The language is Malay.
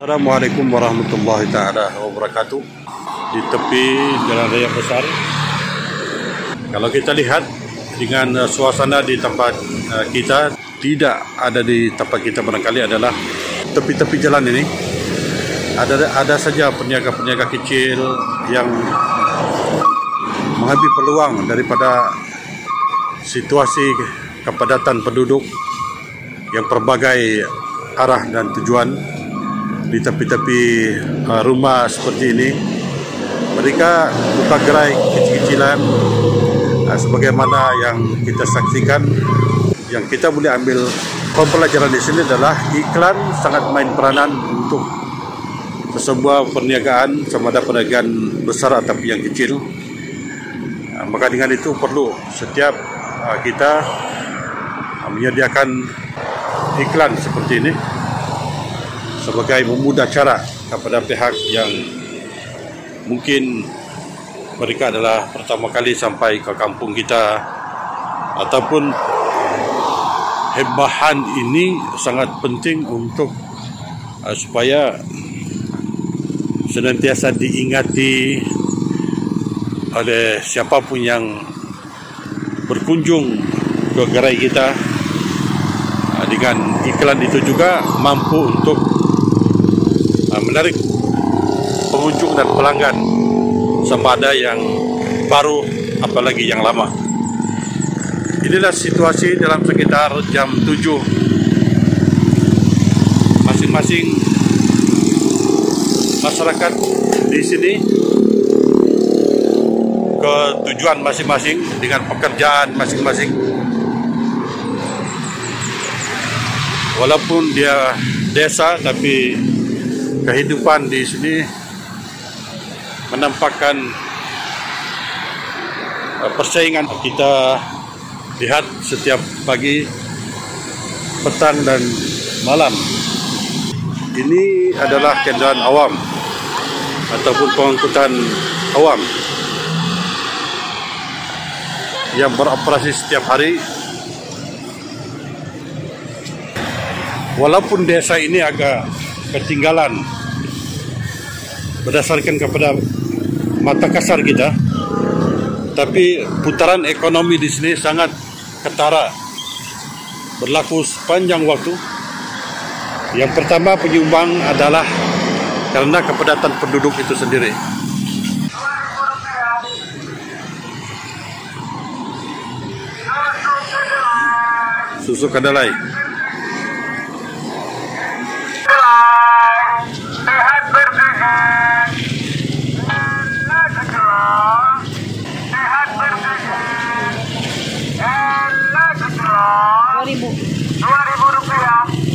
Assalamualaikum warahmatullahi taala wabarakatuh. Di tepi jalan raya besar, kalau kita lihat dengan suasana di tempat kita, tidak ada di tempat kita barangkali adalah tepi-tepi jalan ini ada saja peniaga-peniaga kecil yang mengambil peluang daripada situasi kepadatan penduduk yang berbagai arah dan tujuan. Di tepi-tepi rumah seperti ini, mereka buka gerai kecil-kecilan sebagaimana yang kita saksikan. Yang kita boleh ambil pembelajaran di sini adalah iklan sangat main peranan untuk sebuah perniagaan, sama ada perniagaan besar atau yang kecil. Maka dengan itu perlu setiap kita menyediakan iklan seperti ini sebagai memudah cara kepada pihak yang mungkin mereka adalah pertama kali sampai ke kampung kita, ataupun bahan ini sangat penting untuk supaya senantiasa diingati oleh siapapun yang berkunjung ke gerai kita. Dengan iklan itu juga mampu untuk menarik pengunjung dan pelanggan, sama ada yang baru apalagi yang lama. Inilah situasi dalam sekitar jam 7. Masing-masing masyarakat di sini ke tujuan masing-masing dengan pekerjaan masing-masing. Walaupun dia desa, tapi kehidupan di sini menampakkan persaingan. Kita lihat setiap pagi, petang dan malam. Ini adalah kendaraan awam ataupun pengangkutan awam yang beroperasi setiap hari. Walaupun desa ini agak ketinggalan berdasarkan kepada mata kasar kita, tapi putaran ekonomi di sini sangat ketara, berlaku sepanjang waktu. Yang pertama penyumbang adalah karena kepadatan penduduk itu sendiri. Susu kedelai. Sehat bergigi, enak segelas. Sehat bergigi, enak segelas. 2.000 rupiah.